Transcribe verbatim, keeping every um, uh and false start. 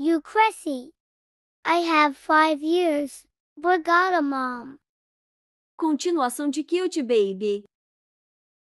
You cresceu. I have five years. Obrigada, mom. Continuação de cute, baby.